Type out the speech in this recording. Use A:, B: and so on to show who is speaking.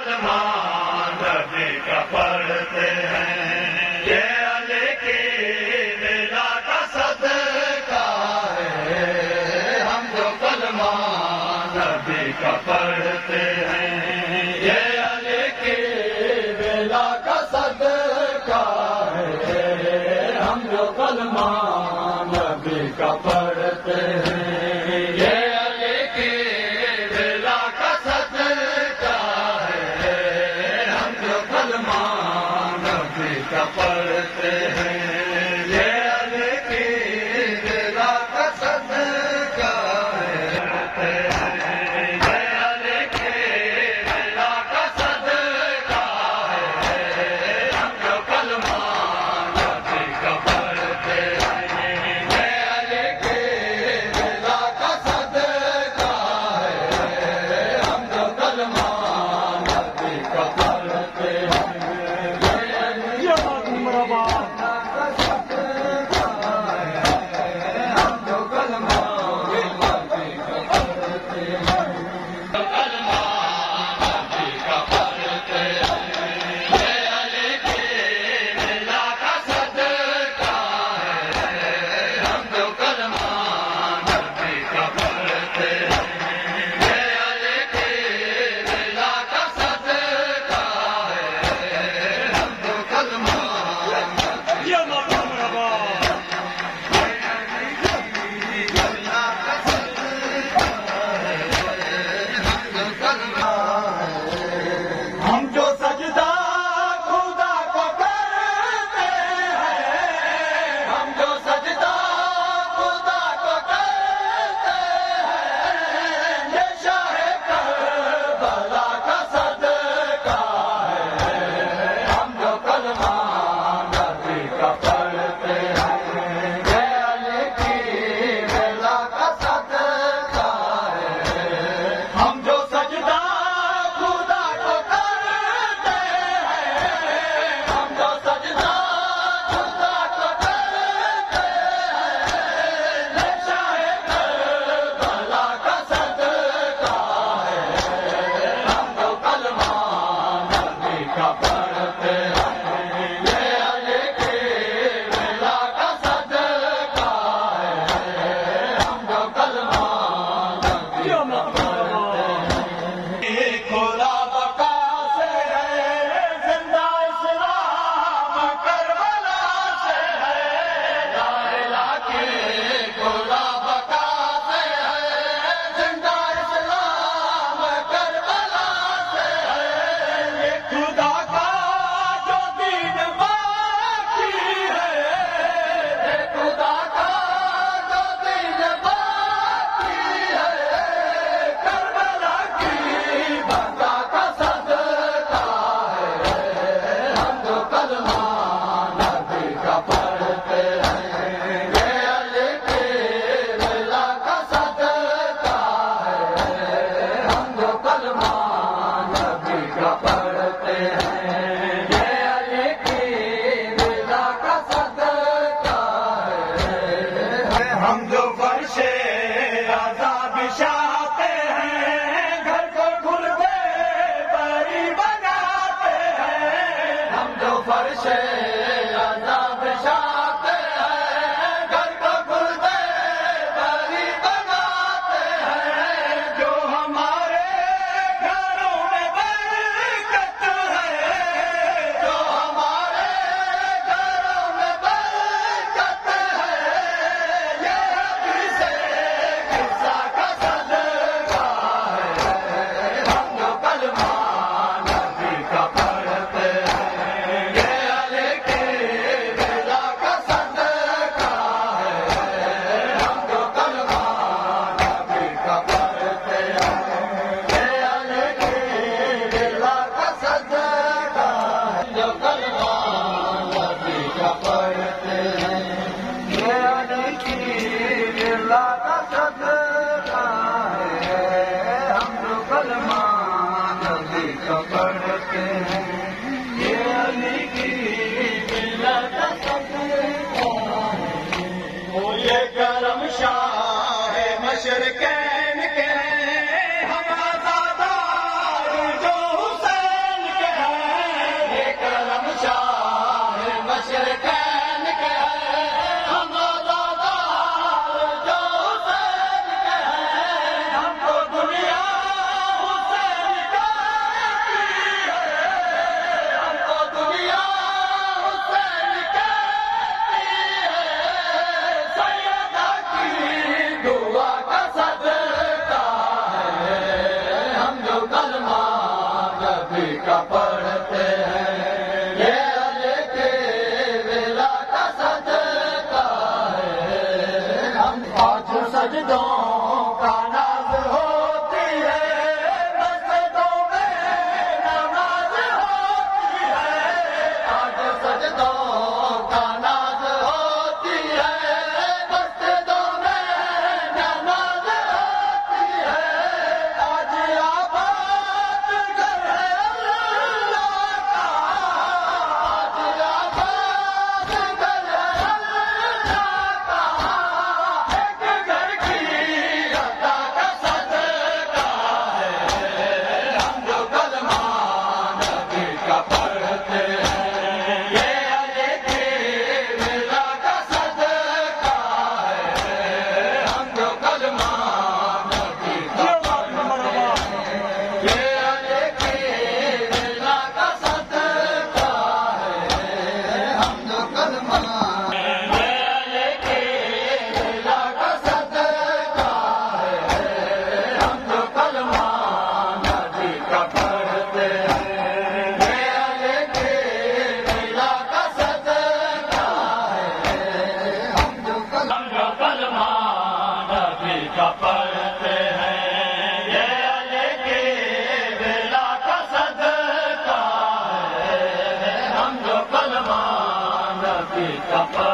A: نبی کا پڑھتے ہیں یہ علی کی ولا کا صدقہ ہے ہم جو کلمہ نبی کا پڑھتے ہیں یہ علی کی ولا کا صدقہ ہے ہم جو کلمہ نبی کا پڑھتے ہیں یہ علی کی ولا کا صدقہ ہے ہم جو کلمہ نبی کا پڑھتے ہیں یہ علی کی ولا کا صدقہ ہے یہ علی کی ولا کا صدقہ ہے ہم جو کلمہ نبی کا پڑھتے ہیں یہ علی کی ولا کا صدقہ ہے ہم جو کلمہ نبی کا پڑھتے ہیں ہم جو سجدہ خدا کو کرتے ہیں ہم جو سجدہ خدا کو کرتے ہیں یہ شاہ کربلا کا صدقہ ہے ہم جو کلمہ نبی کا پڑھتے ہیں یہ علی کی ولا کا صدقہ ہے ہم جو سجدہ خدا کو کرتے ہیں ہم جو سجدہ خدا کو کرتے ہیں یہ شاہ کربلا کا صدقہ ہے ہم جو کلمہ نبی کا پڑھتے ہیں یہ علی کی ولا کا صدقہ ہے ہم جو کلمہ نبی کا پڑھتے ہیں کھلا بقا سے ہے زندہ اسلام کربلا سے ہے لا الہ کی کھلا بقا سے ہے زندہ اسلام کربلا سے ہے یہ خدا کا جو دین باقی ہے یہ خدا کا جو دین باقی ہے کربلا کی بقا کا صدقہ ہے ہم جو کلمہ نبی کا پڑھتے ہیں یہ علی کی ولا کا صدقہ ہے ہم جو کلمہ نبی کا پڑھتے ہیں یہ علی کی ولا کا صدقہ ہے ہم جو فرش عذاب بچھاتے ہیں گھر کو کھل دے بری بناتے ہیں ہم جو فرش عذاب بچھاتے ہیں گھر کو کھل دے بری بناتے ہیں جو ہمارے گھروں میں برکت ہے جو ہمارے گھروں میں برکت ہے یہ ربی سے قصہ کا صدقہ ہے ہم جو کلمہ نبی کا پڑھتے ہیں یہ علی کی ولا کا صدقہ ہے ہم جو کلمہ نبی کا پڑھتے ہیں یہ علی کی ولا کا صدقہ ہے جو کلمہ نبی کا پڑھتے ہیں یہ علی کی ولا کا صدقہ ہے ہم جو کلمہ نبی کا پڑھتے ہیں یہ علی کی ولا کا صدقہ ہے وہ یہ کرم شاہ مشرقین کے ہم آزادار جو حسین نبی کا پڑھتے ہیں، یہ علی کے ولا کا صدقہ ہے، ہم آج سجدوں کا ناز ہوتی ہے، مسجدوں میں نماز ہوتی ہے، آج سجدوں کا ناز ہوتی ہے، مسجدوں میں نماز ہوتی ہے، آج آباد گھر ہے اللہ کا، آج آباد گھر ہے اللہ کا، ایک گھر کی عطا کا صدقہ ہے، ہم جو کلمہ نبی کا پڑھتے ہیں، یہ علی کی ولا کا صدقہ ہے، ہم جو کلمہ نبی کا پڑھتے ہیں، یہ علی کی ولا کا صدقہ ہے، ہم جو کلمہ پڑھتے ہیں، یہ علی کی ولا کا صدقہ ہے، ہم جو کلمہ نبی کا